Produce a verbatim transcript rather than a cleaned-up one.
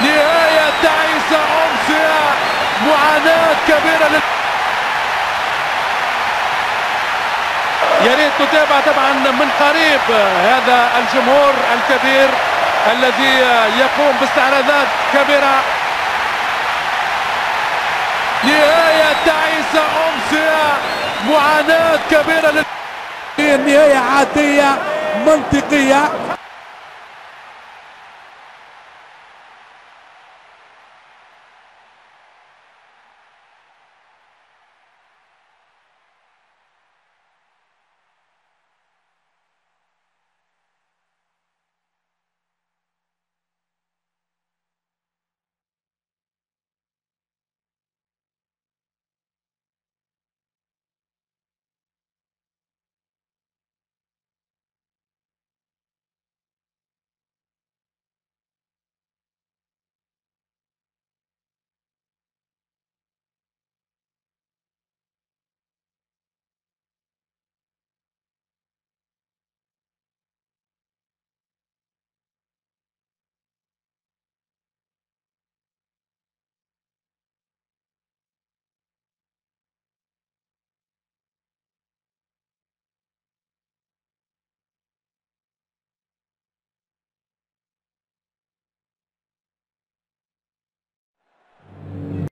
نهاية تعيسة أمسية، معاناة كبيرة لل... يا ريت نتابع طبعا من قريب هذا الجمهور الكبير الذي يقوم باستعراضات كبيرة. نهاية تعيسة أمسية، معاناة كبيرة لل... نهاية عادية منطقية.